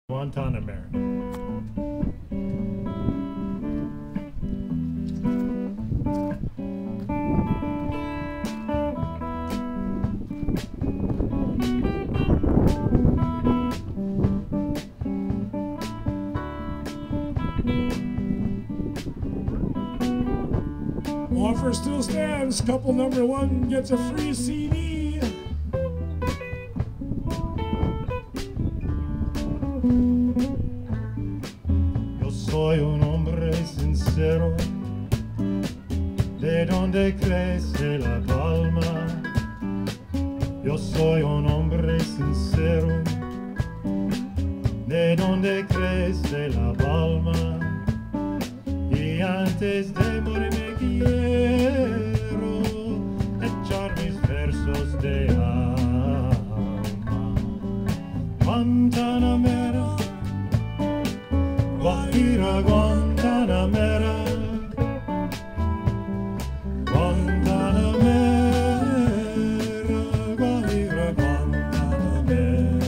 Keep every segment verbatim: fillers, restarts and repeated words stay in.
Guantanamera. Offer still stands. Couple number one gets a free C D. Yo soy un hombre sincero, de donde crece la palma. Yo soy un hombre sincero, de donde crece la palma. Y antes de morirme quiero echar mis versos de alma. Guantanamera, Guajira, Guantanamera, Guantanamera, Guajira, Guantanamera.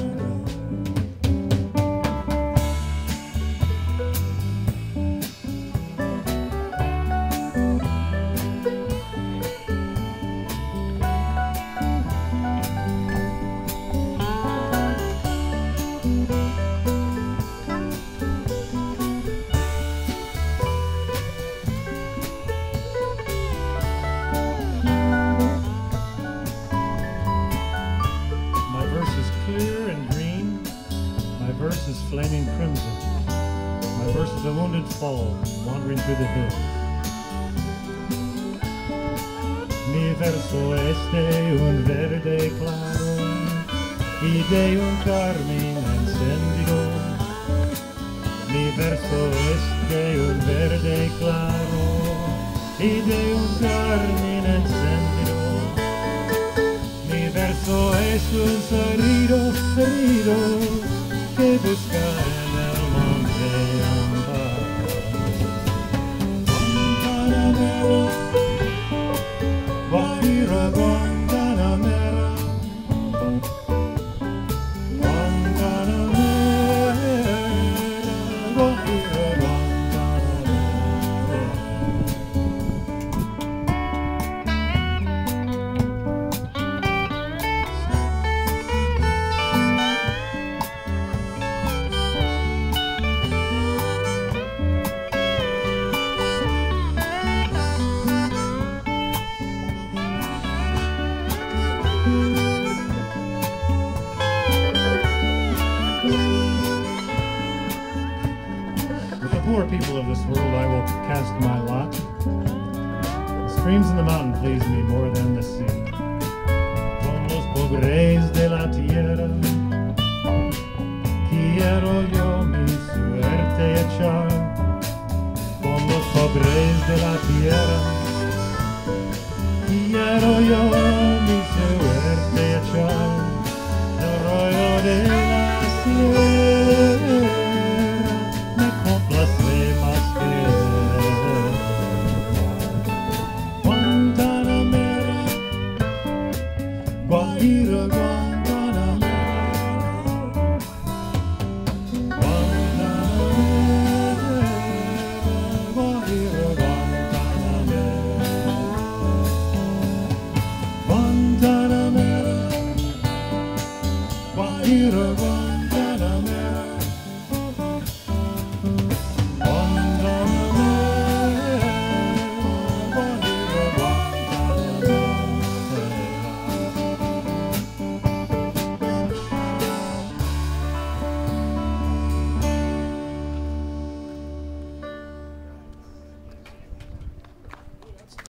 Clear and green, my verse is flaming crimson. My verse is a wounded fall wandering through the hills. Mi verso es de un verde claro y de un carmín encendido. Mi verso es de un verde claro y de un carmín encendido. Mi verso es un sonido herido que busca en el monte Amparo. Guantanamera, Guajira, Guantanamera, Guantanamera, Guajira, Guantanamera. With the poor people of this world I will cast my lot. The streams in the mountain please me more than the sea. Con los pobres de la tierra quiero yo mi suerte echar. Con los pobres de la tierra quiero yo